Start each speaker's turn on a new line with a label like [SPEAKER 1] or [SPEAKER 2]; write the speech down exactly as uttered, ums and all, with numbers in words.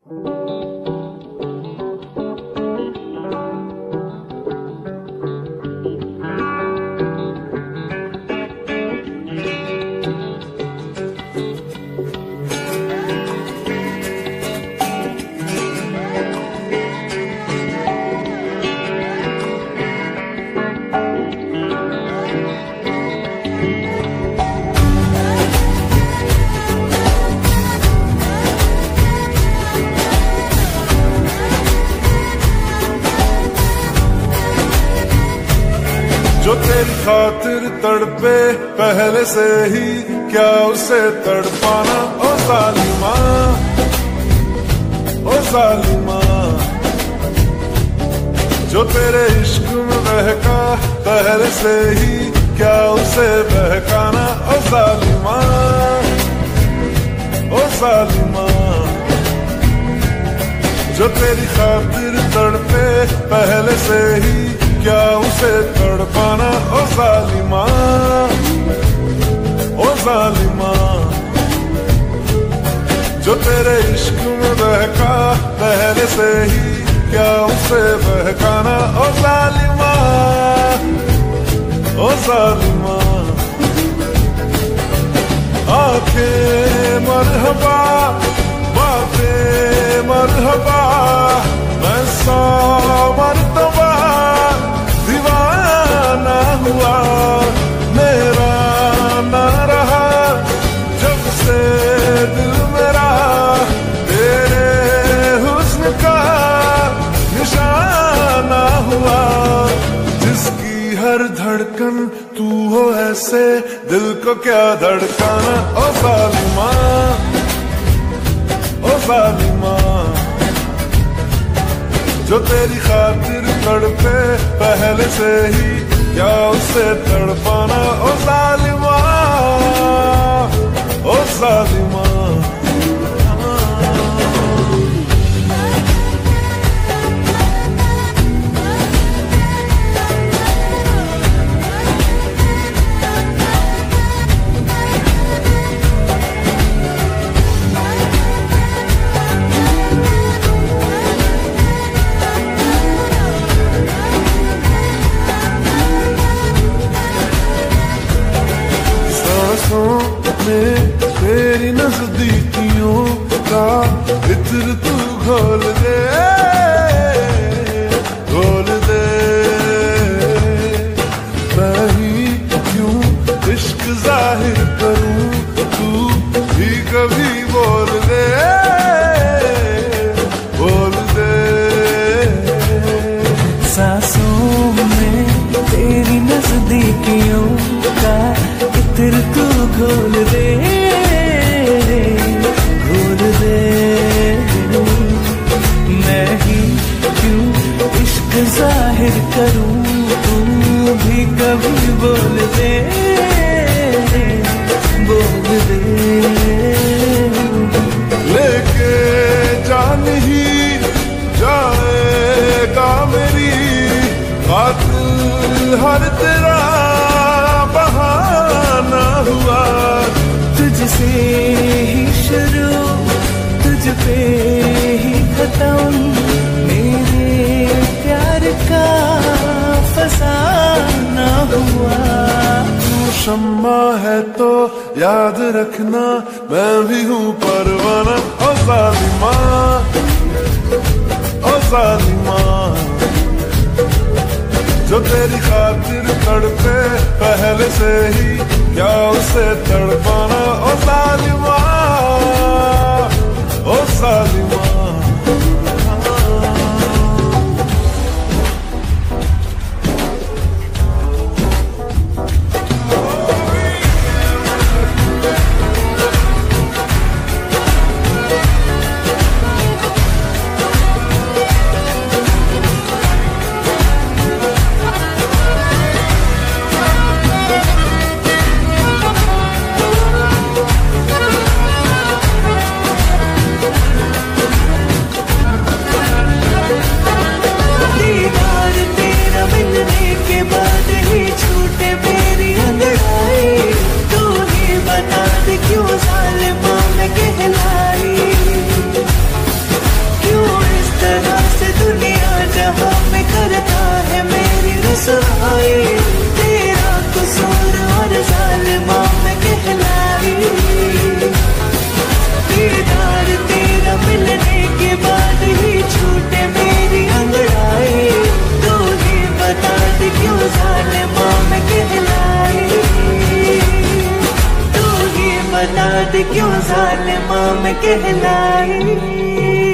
[SPEAKER 1] जो तेरी खातिर तड़पे पहले से ही, क्या उसे तड़पाना। ओ जालिमा, ओ जालिमा, जो तेरे इश्क में बहका पहले से ही, क्या उसे बहकाना। ओ जालिमा, ओ जालिमा, जो तेरी खातिर तड़पे पहले से ही, क्या उसे तड़पाना। ओ जालिमा, ओ जालिमा, जो तेरे इश्क में बहका पहले से ही, क्या उसे बहकाना। ओ जालिमा, ओ जालिमा, आंखें मरहबा बातें मरहबा, मैं सौ मरतबा दीवाना हुआ, मेरा ना रहा जब से दिल मेरा, तेरे हुस्न का निशाना हुआ। जिसकी हर धड़कन तू हो ऐसे, दिल को क्या धड़काना। ओ जालिमा, ओ जालिमा, जो तेरी खातिर तड़पे पहले से ही, क्या उसे तड़पाना। ओ जालिमा, ओ जालिमा, में तेरी नजदीकियों का इत्र तू घोल दे, घोल दे। मैं ही क्यों इश्क जाहिर करूं, तू भी कभी बोल दे, बोल दे।
[SPEAKER 2] सांसों में तेरी नजदीकियों का इत्र तू घोल दे, घोल दे। मैं ही क्यों इश्क जाहिर करूं, तू भी कभी बोल दे, बोल दे।
[SPEAKER 1] लेके जान ही जाएगा मेरी, कातिल हर तेरा बहाना हुआ।
[SPEAKER 2] तुझसे ही शुरू, तुझ पे ही खत्म, मेरे प्यार का फसाना हुआ।
[SPEAKER 1] तू शम्मा है तो याद रखना, मैं भी हूँ परवाना। ओ जालिमा, ओ जालिमा, जो तेरी खातिर तड़पे पहले से ही, क्या उसे तड़पाना। ओ जालिमा, ओ जालिमा,
[SPEAKER 2] रुसवाई, तेरा कसूर और जालिमा मैं कहलाई। दीदार तेरा मिलने के बाद ही छूटे मेरी अंगड़ाई, तू ही बता दे क्यों जालिमा मैं कहलाई, तू ही बता दे क्यों जालिमा मैं कहलाई।